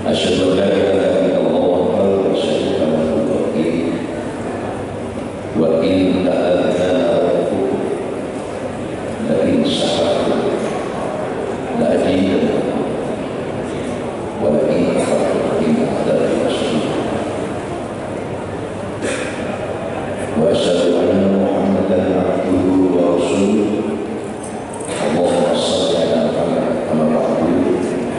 Asyhadu an la ilaha illallah wa asyhadu anna Muhammadan wa in ta'ala la in syahadu la adina wa la in ada rasul wa asyhadu anna Muhammadan abduhu wa rasuluh. Allahumma shalli ala Muhammad wa ala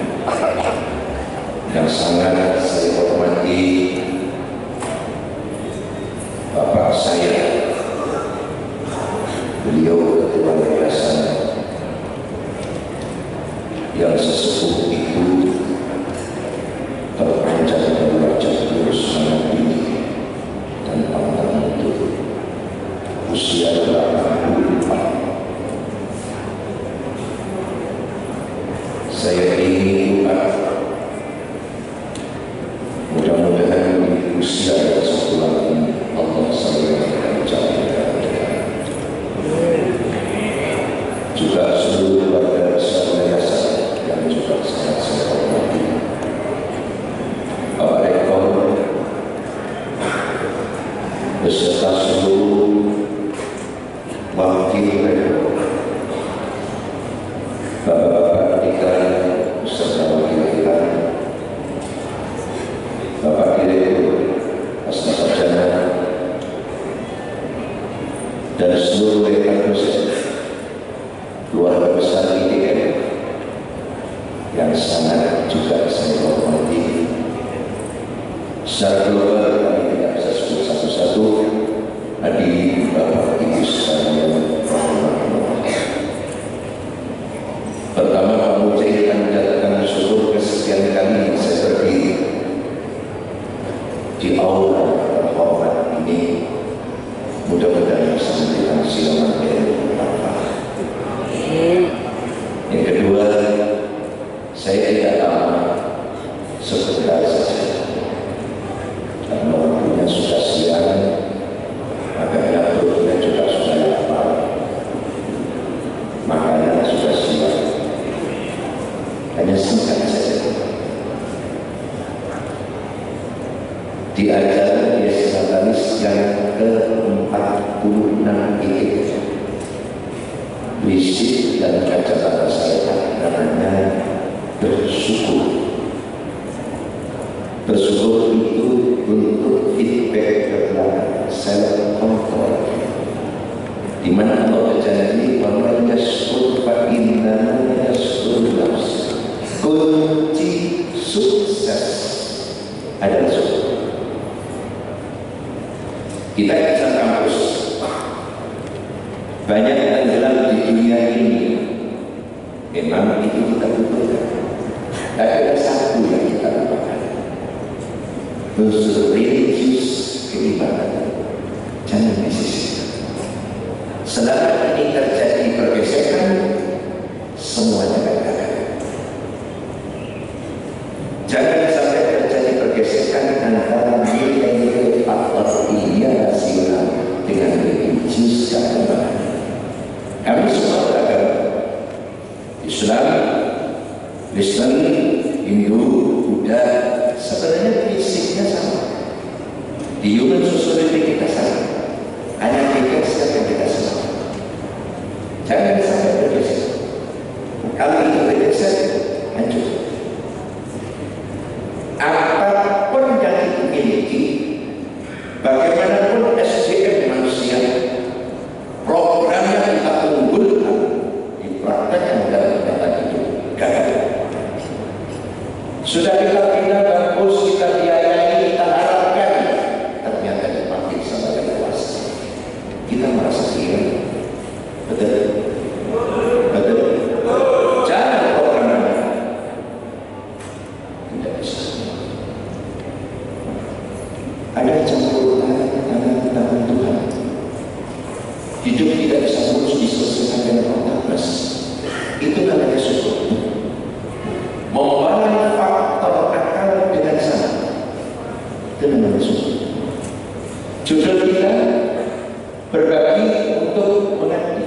yang sangat saya hormati Bapak saya, beliau ketua yayasan yang sesepuh itu terpanjang dari wajah beliau sangat tinggi dan pantang itu usia 84. Saya ingin mudah-mudahan di usia yang satu lagi Allah selalu menjaga juga seluruh warga besar yayasan yang juga sangat saya hormati, Bapak Rektor beserta seluruh wakil rektor, Bapak-bapak dekan beserta wakil-wakilan, Bapak Direktur Asma Sarjana dan seluruh rekan dosen keluarga besar IDN yang sangat juga saya hormati. Secara global kami tidak bisa sebut satu-satu. Hadirin Bapak Ibu sekalian, pertama kamu saya menjadikan syukur kesekian kali saya berdiri di aula terhormat ini. Mudah-mudahan bisa memberikan silaman yang bermanfaat. Yang kedua, saya tidak lama sebentar saja karena waktunya sudah siang, makanya perutnya juga sudah lapar, makanya sudah siap. Hanya singkat saja. Di acara Yesus yang ke-46 ini visit dan kata-kata saya namanya bersyukur. Bersyukur itu untuk feedback kepada self control, di mana Allah berjanji bahwa yashkur fa innama yashkur nafs. Kunci sukses adalah syukur. Kita bisa kampus, banyak tenggelam di dunia ini, memang itu kita butuhkan. Tapi ada satu yang kita lupakan, unsur religius keimanan. Jangan disisihkan. Selama ini terjadi pergesekan, semuanya gagal. Jangan sampai terjadi pergesekan antara nilai-nilai akhlakiyah rasional dengan religius keagamaan. Kami semua beragama, Islam, Kristen, Hindu, Buddha, sebenarnya fisiknya sama. Di human society kita sama, hanya kita yang kita sama. Jangan sampai bergeser. Kalau itu bergeser, hancur. Apapun yang kita miliki, bagaimanapun SDM manusia, program yang kita unggulkan di praktek yang dalam data itu gagal. Sudah kita pindah bagus, kita biayai, kita harapkan, ternyata dipakai sama yang kuasa. Kita merasa kira, betul? Betul? Jangan program tidak bisa. Ada campur tangan Tuhan. Hidup tidak bisa terus diselesaikan dengan otak. Itu namanya syukur. Membangun faktor akal dengan sana. Itu namanya syukur. Judul kita berbagi untuk mengabdi.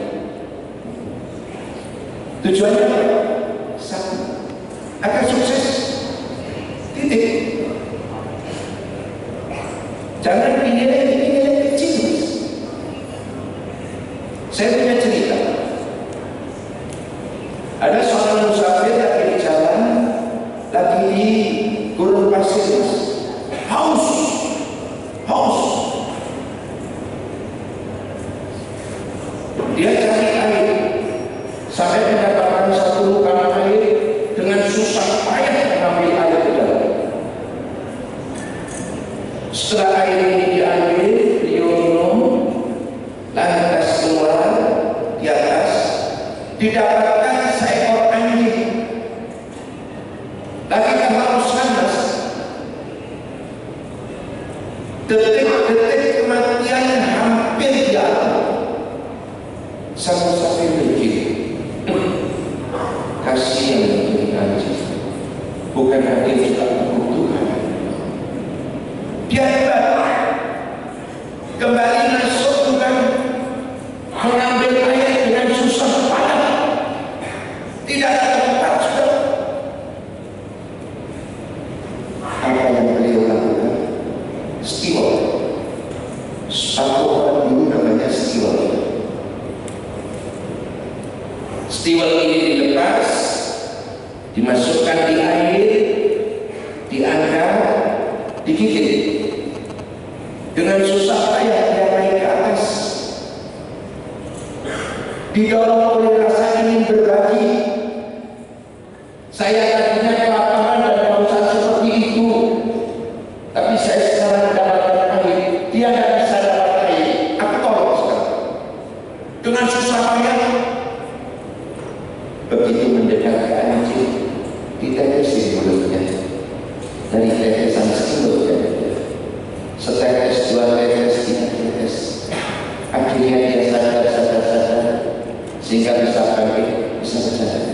Tujuannya satu, agar sukses. Titik. Titik. Jangan dinilai kecil. Saya punya cerita. Ada seorang musafir lagi di jalan, lagi di gurun pasir, haus. Dia cari air sampai mendapatkan satu luka air, dengan susah payah mengambil air ke dalam. Setelah air ini diambil, beliau minum, lantas keluar di atas, didapatkan seekor anjing. Lagi kehausan, Mas. Detik-detik kematian hampir dialami. Sama-sama mikir, kasihan ini anjing, bukan hanya juga kebutuhan. Dia hebat, kembali masuk bukan mengambil air dengan susah payah, tidak ada tempat sudah. Apa yang beliau lakukan? Steward. Satu orang dulu namanya steward. Steward ini dilepas, dimasukkan di air, diangkat, digigit. Dengan susah payah dia naik ke atas. Didorong oleh rasa ingin berbagi. Saya tadinya kelaparan dan kehausan seperti itu, tapi saya sekarang mendapatkan air. Dia tidak bisa dapat air. Aku tolong sekarang. Dengan susah payah. Begitu mendekat ke anjing, ditetesin mulutnya. Dari tetesan mulut, setetes, dua tetes, tiga tetes. Akhirnya dia sadar, sehingga bisa bangkit, bisa berjalan.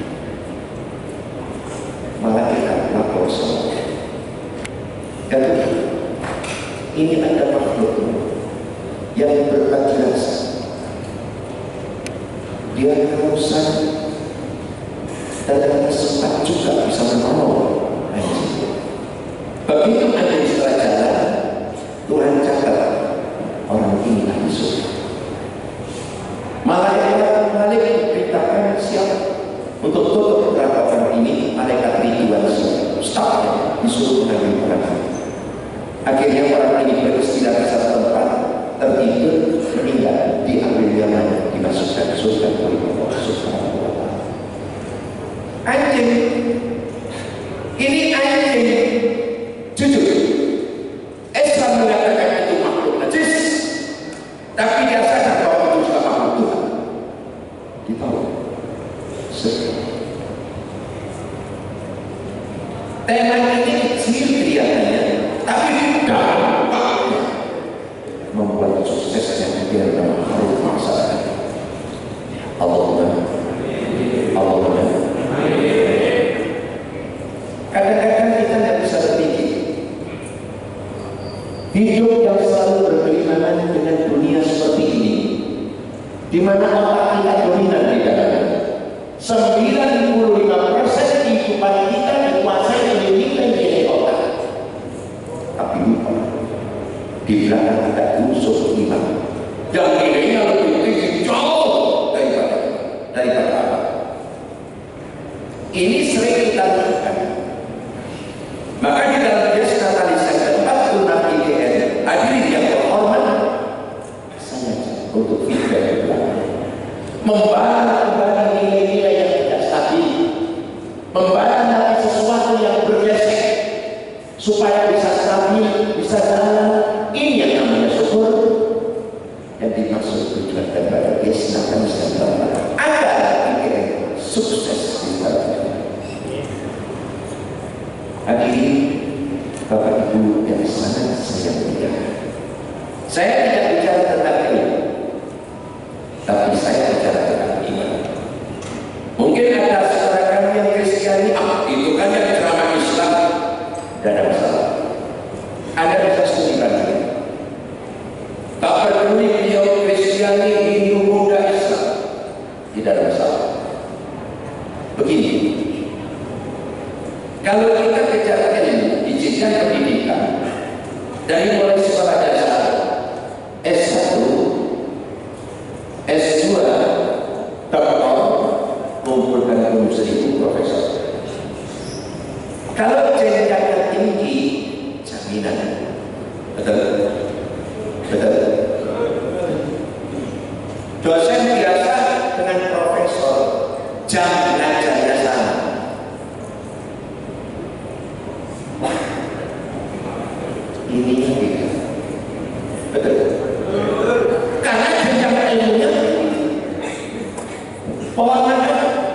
Malah kita lapor semua. Dan ini ada makhluk yang berbagi rasa. Dia kehausan dan sempat juga bisa menolong anjing. Begitu ada di setelah jalan, Tuhan catat orang ini lagi susah. Malaikat Malik diberitakan siap untuk tutup beberapa orang ini. Malaikat Ridwan stop, disuruh mengambil orang. Akhirnya orang ini beristirahat di satu tempat, tertidur, meninggal, diambil yang dimasukkan surga oleh Allah Subhanahu wa Ta'ala. Anjing ini anjing, jujur, Islam mengatakan itu makhluk najis, tapi dia sadar bahwa itu juga makhluk Tuhan. Ditolong. Tema ini kecil kelihatannya, tapi dampaknya membuat suksesnya dia dalam makhluk masyarakat. Allahumma. Kadang-kadang kita tidak bisa berpikir hidup yang selalu berkelimangan dengan dunia seperti ini, di mana otak kita dominan di dalamnya. 95% kehidupan kita dikuasai oleh nilai-nilai otak. Tapi lupa di belakang kita unsur iman yang nilainya lebih tinggi jauh daripada apa. Ini sering kita lakukan. Maka di dalam bias katalisan keempat guna IGN, hadirin yang terhormat, saya untuk feedback membahas nilai-nilai yang tidak stabil, membahas sesuatu yang bergesek supaya bisa stabil, bisa jalan. Ini yang namanya syukur, yang dimaksud tujuan daripada bias katalisan agar IGN sukses di dalam. Hadirin Bapak Ibu yang sangat saya muliakan, saya tidak bicara tentang ilmu, tapi saya bicara tentang iman. Mungkin ada saudara kami yang Kristiani, itu kan yang ceramah Islam, tidak ada masalah. Anda bisa studi lagi. Tak peduli beliau Kristiani, Hindu, Buddha, Islam, tidak ada masalah. Begini, kalau kita bicara ilmu, kemiskinan. Betul? Betul? Dosen biasa dengan profesor, jam belajarnya sama. Wah, ini beda. Betul? Karena jenjang ilmunya pewarnaan.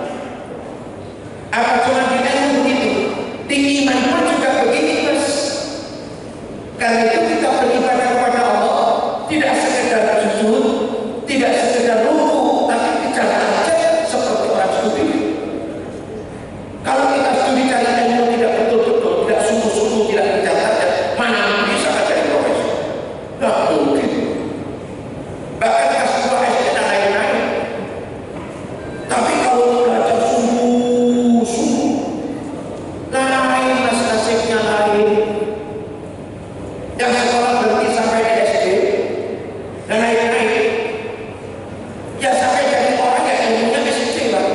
Apa cuma di ilmu begitu? Di iman pun juga begini, Mas. Karena itu kita beribadah kepada Allah tidak sekedar sujud, tidak sekedar ruku, tapi bicara aja seperti orang studi. Kalau kita studi cari ilmu tidak betul-betul, tidak sungguh-sungguh, tidak dicatat, mana bisa jadi profesor? Tidak mungkin. Bahkan kelas 2 SD dan lain-lain. Tapi kalau belajar sungguh-sungguh, lain mas nasibnya lain. Yang sekolah berhenti sampai di SD dan lain-lain, ya sampai jadi orang yang ilmunya SMP lah.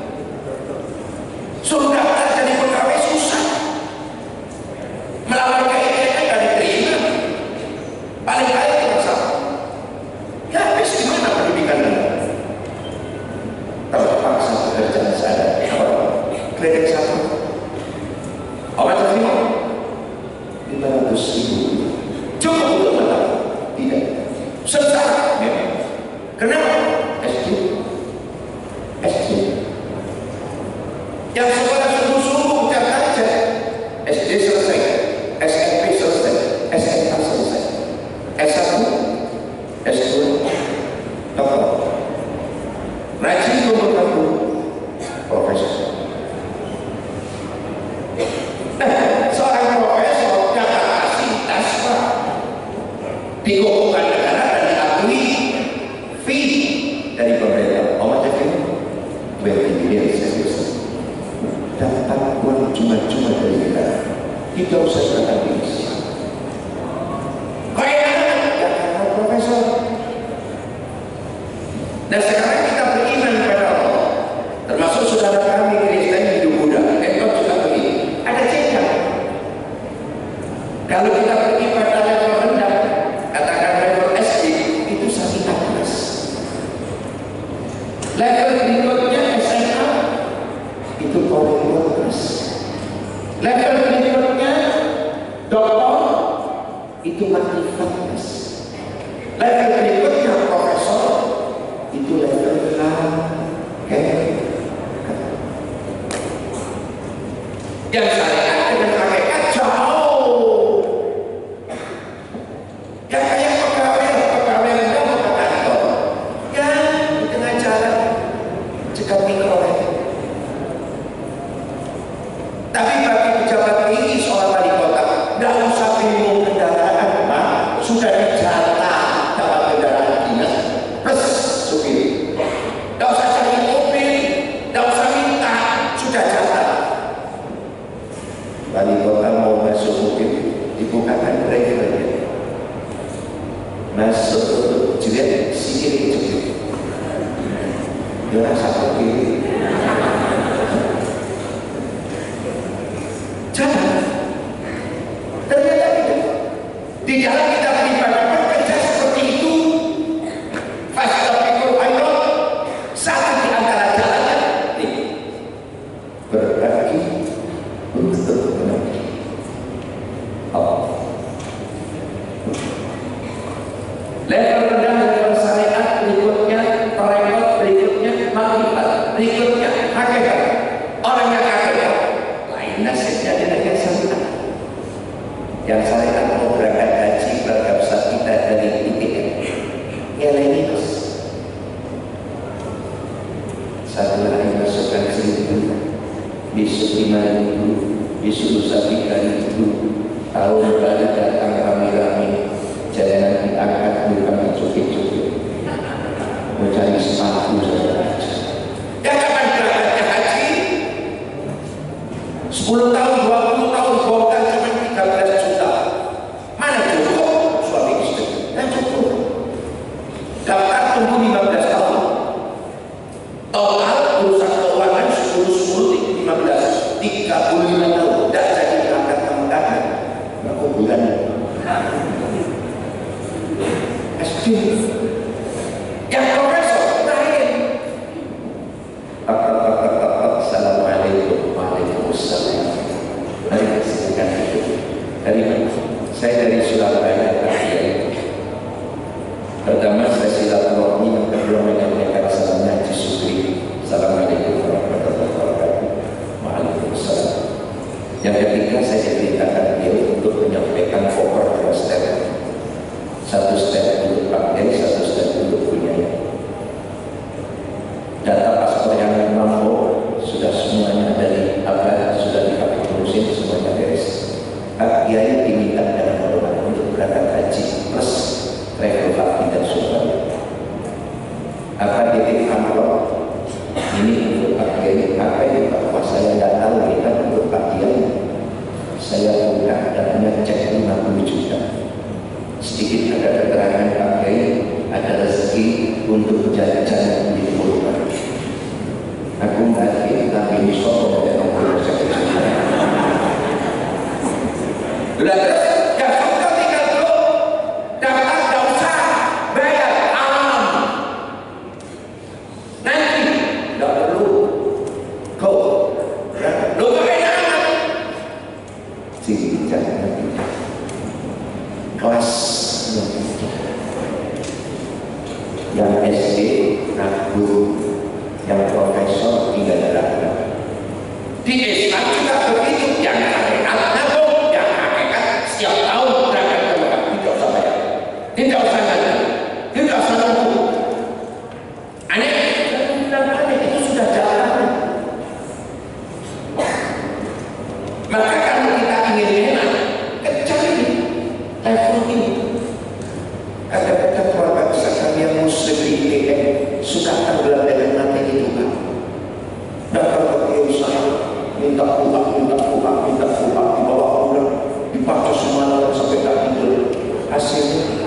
Suruh daftar jadi pegawai susah, melamar ke ITN nggak diterima, paling-paling itu masalah. Ya habis gimana pendidikan ini? Terpaksa pekerjaan saya kredit satu, obat terima 500.000. Cukup untuk menang? Tidak. Sengsara memang. Kenapa? SD. Yang sekolah sungguh-sungguh catat aja. SD selesai, SMP selesai, SMA selesai, S1, S2, dokter. Rajin nomor 1 profesor. Seorang profesor yang kapasitas Pak dikukuhkan negara dan diakui fee dari pemerintah. Omatnya kan berpikir serius. Dapat uang cuma-cuma dari negara. Kita usah serahkan diri. Kayak profesor. Dan sekarang kita beriman kepada Allah. Termasuk saudara kami Kristen hidup Buddha. Engkau juga begini. Ada jenjang. Kalau kita pergi pada level rendah, katakan level SD, itu sangat kelas. Level berikutnya SMA, itu power kelas. Level berikutnya doktor, itu makrifat kelas. Level berikutnya profesor, itu level yang syariat dengan hakikat jauh. Ya kayak pegawai rendah ke kantor, ya di tengah jalan cekat mikrolet. Tapi bagi pejabat tinggi seorang wali kota, nggak usah bingung kendaraan, Pak. Sudah dijatah dapat kendaraan dinas plus supir. Nggak usah cari mobil, nggak usah minta, sudah jatah. Wali kota mau masuk mobil, dibukakan break-break. Masuk jerit, sikit jerit. Dia rasa kiri. Jangan. Ternyata tidak. Di dalam kita beribadah bekerja seperti itu. Fastabiqul khairat. Satu di antara jalannya berbagi untuk berbagi. Level rendah, level syariat, berikutnya tarekat, berikutnya makrifat, berikutnya hakikat. Orang yang hakikat lain nasibnya dengan yang syariat. Yang syariat mau berangkat haji, berangkat kita dari ITN, nilai minus. Satu hari masukkan 1.000, besok 5.000, besok lusa 3.000. Tahun baru datang rame-rame, jangan diangkat bukan dicukit-cukit, mau cari sepatu saja. Ya kapan berangkatnya haji? 10 tahun, 20 tahun, bongkar cuma 13 juta. Mana cukup? Suami istri, dan cukup. Daftar tunggu 15 tahun. Total urusan keuangan 10, 15, 35 tahun. Tidak jadi berangkat ke Mekah. Berapa bulan? Yang profesor lain. Assalamualaikum, waalaikumsalam. Mari silakan itu. Dari mana? Saya dari Surabaya. Pertama saya silaturahmi, yang kedua menyampaikan salamnya Haji Sukri. Assalamualaikum warahmatullahi wabarakatuh. Waalaikumsalam. Yang ketiga saya diperintahkan beliau untuk menyampaikan koper 2 step. 1 step untuk Pak Kiai, 1 step untuk Bunyai. Data paspor yang mampu sudah semuanya dari apa sudah diurusin, semuanya beres. Pak Kiai diminta dengan hormat untuk berangkat haji plus travel Pak dan Surabaya. Apa titik amplop ini untuk Pak Kiai? Apa ini Pak? Wah, saya tidak tahu, kita untuk Pak Kiai. Saya buka datanya cek 50 juta. Sedikit ada keterangan Pak Kiai, ada rezeki untuk jajan di Purba. Aku nggak yakin, tapi ini soal dari orang sudah terus, gak suka tinggal dulu, daftar gak usah bayar alam. Nanti gak perlu kau lo bagaimana amat sini jangan kelas yang SD ragu, yang profesor tinggal dalam di Islam juga begitu, yang hakikat nabung, yang hakikat setiap tahun berangkat ke Mekah, tidak usah bayar, tidak usah nanya, tidak usah nunggu. Aneh, aneh itu sudah jalan. Maka kalau kita ingin enak, cari level ini. Ada keluarga besar kami yang muslim di IPN suka tenggelam dengan materi itu kan. Datang ke usaha, minta pulang, dibawa pulang, dipacu semalam sampai tak tidur. Hasilnya,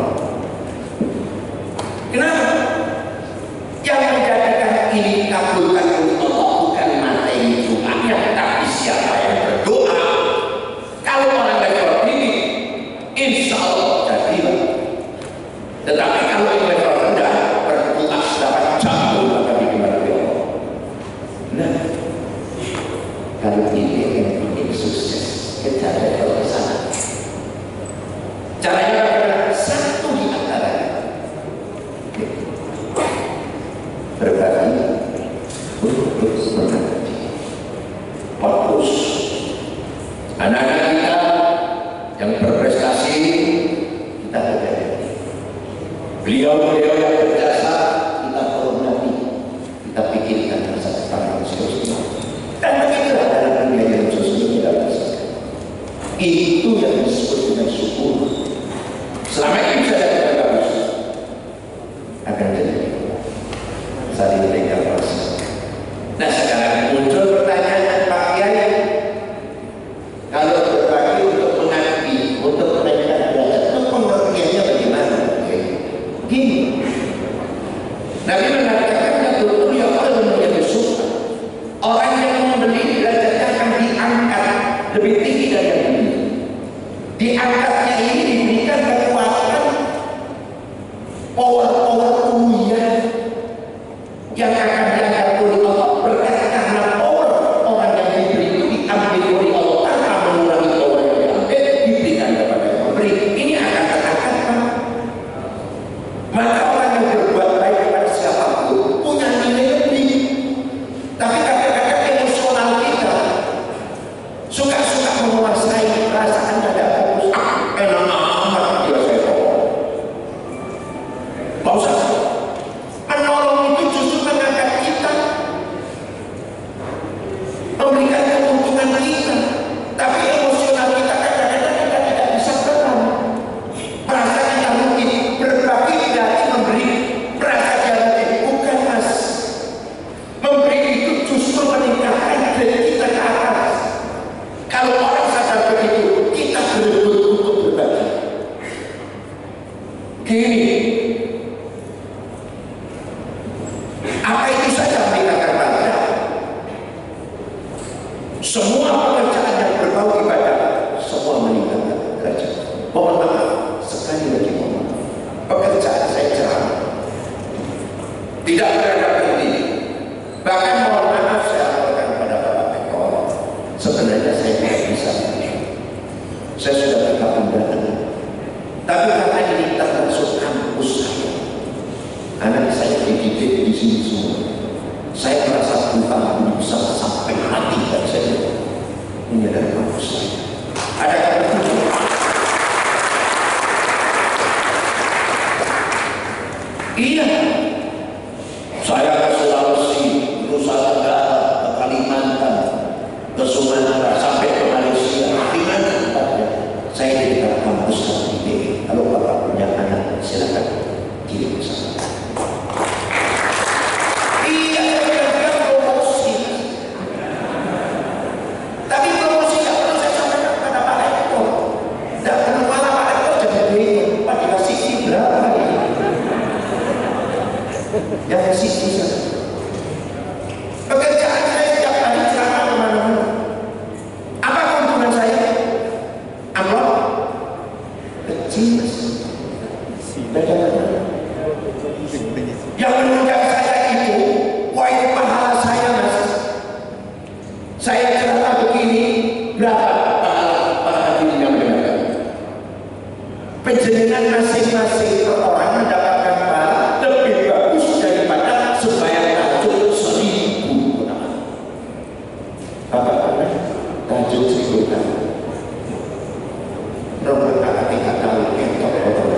kenapa? Yang menjadikan ini kabulkan oleh Allah bukan materi doanya, tapi siapa yang berdoa. Kalau orang level ini, insya Allah jadilah. Tetapi kalau yang level rendah, berdoa dapat jatuh akan dimana Allah. Nah, kalau ini yang ingin sukses, kita level ke sana. Caranya adalah satu di antaranya berbagi untuk berbagi. Fokus anak-anak kita yang berprestasi, kita hargai. Beliau-beliau yang berjasa, kita hormati, kita pikirkan masa depan yang seterusnya. Dan begitulah dalam dunia yang sosial kita bisa. Itu yang disebut dengan syukur. Selama ini bisa dapat bagus, akan jadi saling tinggal proses. Nah sekarang muncul pertanyaan Pak Kiai, kalau berbagi untuk mengabdi, untuk menaikkan derajat, itu pengertiannya bagaimana? Gini, Nabi mengatakan betul ya Allah menjadi suka. Orang yang membeli derajatnya akan diangkat lebih tinggi dari yang ini. Diangkatnya ini diberikan kekuatan power ujian yang akan diangkat oleh Allah berkat karena power orang yang diberi itu diambil oleh Allah tanpa mengurangi power yang diambil, diberikan kepada yang memberi. Ini akan terangkat, Pak. Maka orang yang berbuat baik kepada siapapun punya nilai lebih. Tapi kadang-kadang emosional kita suka-suka menguasai perasaan ada bagus. Enak amat dia saya tahu. Mau saya sudah berkapan datang. Tapi karena ini termasuk kampus saya, anak saya dididik di sini semua. Saya merasa Tuhan bisa sampai mati dan saya ini adalah kampus saya. Ada kata iya, saya ke Sulawesi, Nusa Tenggara, ke Kalimantan, ke Sumatera, sampai ke Malaysia. Di mana tempatnya? Saya di dekat kampus ITB. Kalau Bapak punya anak, silakan kirim ke sana. Iya, saya promosi. Tapi promosi tidak perlu saya sampaikan kepada Pak Rektor. Tidak perlu malah Pak Rektor jadi bingung. Pak dikasih sih berapa ini? Ya sih bisa. Pekerjaan saya setiap hari ceramah kemana-mana. Apa keuntungan saya? Amplop kecil. Yang menunjang saya itu, wah itu pahala saya mas. Saya ceramah begini, berapa pahala hadirin yang mendengarkan? Penjenengan masing-masing orang mendapatkan pahala lebih bagus daripada sembahyang tahajud 1000 orang. Bapak-bapak, tahajud 1000 orang. Nomor kakak 3 tahun ketok kotor.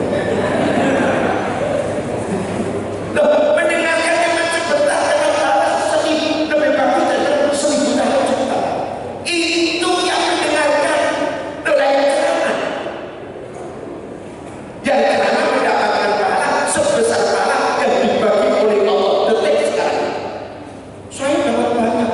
Mendengarkan dengan sebentar dengan pahala 1000 lebih bagus daripada 1000 tahajud. Itu yang mendengarkan nelayan ceramah. Yang ceramah mendapatkan pahala sebesar pahala yang dibagi oleh Allah detik sekarang. Saya dapat banyak.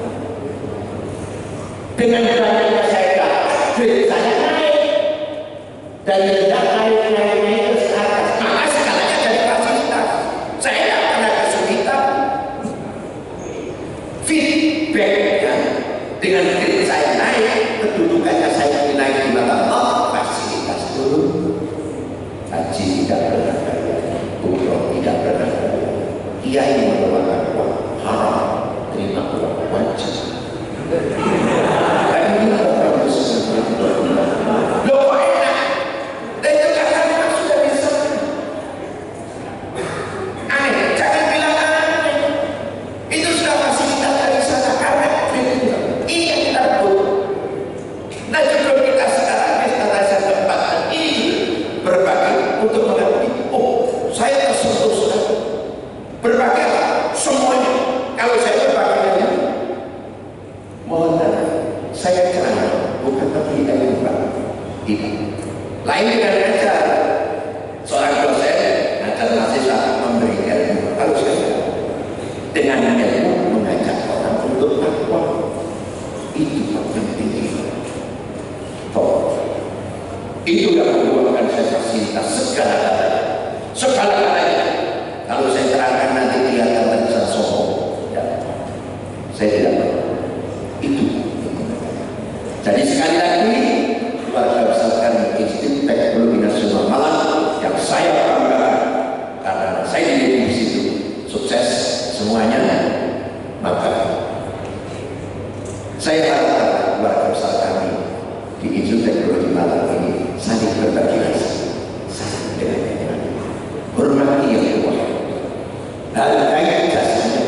Dengan banyaknya saya dapat, duit saya naik. Dari rendah naik ke atas. Maka skalanya jadi fasilitas. Saya tidak pernah kesulitan. Feedbacknya dengan duit saya naik, kedudukannya saya naik di mata Allah, fasilitas turun. Haji tidak pernah bayar, umroh tidak pernah bayar. Kiai mengeluarkan uang haram, terima uang wajib. Ini bagus. Loh kok enak? Itu karena memang sudah bisa. Aneh, jangan bilang aneh. Itu sudah fasilitas dari sana karena ini yang kita butuh. Nah justru kita sekarang rasa tempatkan ini berbagi untuk mengerti. Oh, saya tersentuh sudah. Berbagi apa? Semuanya. Kalau saya berbagi mohon maaf, saya ceramah bukan tapi ilmu Pak. Ini lain dengan ngajar. Seorang dosen ngajar mahasiswa memberi ilmu. Kalau saya dengan ilmu mengajak orang untuk takwa, itu penting. Itu yang membuatkan saya fasilitas segala-galanya. Kalau saya terangkan nanti kelihatan terkesan sombong. Ya. Saya tidak mau. Itu. Jadi sekali lagi keluarga besar kami Institut Teknologi Nasional Malang yang saya banggakan karena saya dididik di situ sukses semuanya, maka saya harapkan keluarga besar kami di Institut Teknologi Malang ini saling berbagi rasa, saling dengan hormati yang kuat, hargai jasanya,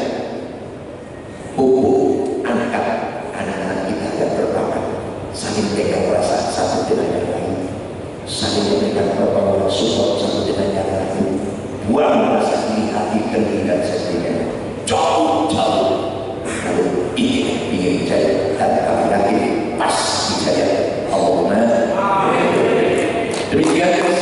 pupuk angkat anak-anak kita yang berbakat, saling pegang rasa satu dengan yang lain, saling memberikan pertolongan support satu dengan yang lain, buang rasa iri hati dan sebagainya, jauh-jauh. Lalu ingin jaya dan kami lagi pas dijaya. Allahumma demikian.